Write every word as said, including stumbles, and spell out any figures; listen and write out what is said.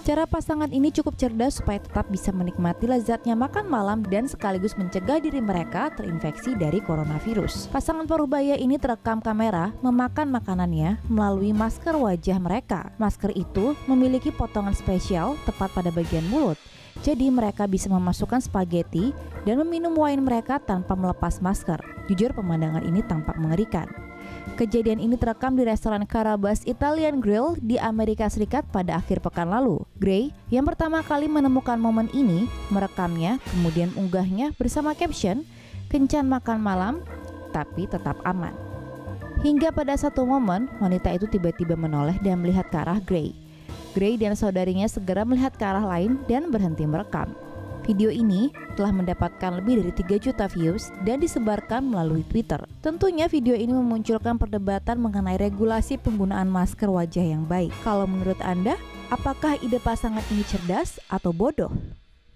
Cara pasangan ini cukup cerdas supaya tetap bisa menikmati lezatnya makan malam dan sekaligus mencegah diri mereka terinfeksi dari coronavirus. Pasangan parubaya ini terekam kamera memakan makanannya melalui masker wajah mereka. Masker itu memiliki potongan spesial tepat pada bagian mulut. Jadi mereka bisa memasukkan spaghetti dan meminum wine mereka tanpa melepas masker. Jujur pemandangan ini tampak mengerikan. Kejadian ini terekam di restoran Carrabba's Italian Grill di Amerika Serikat pada akhir pekan lalu. Gray yang pertama kali menemukan momen ini merekamnya kemudian mengunggahnya bersama caption, "Kencan makan malam tapi tetap aman." Hingga pada satu momen wanita itu tiba-tiba menoleh dan melihat ke arah Gray. Gray dan saudarinya segera melihat ke arah lain dan berhenti merekam. Video ini telah mendapatkan lebih dari tiga juta views dan disebarkan melalui Twitter. Tentunya video ini memunculkan perdebatan mengenai regulasi penggunaan masker wajah yang baik. Kalau menurut Anda, apakah ide pasangan ini cerdas atau bodoh?